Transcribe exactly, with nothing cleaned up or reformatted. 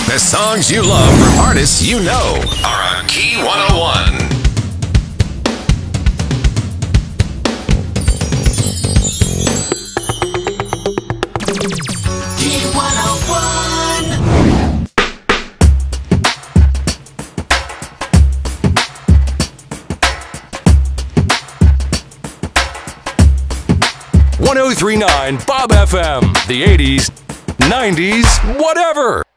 The songs you love from artists you know are on Key one oh one. Key one oh one. one oh three point nine Bob F M. The eighties, nineties, whatever.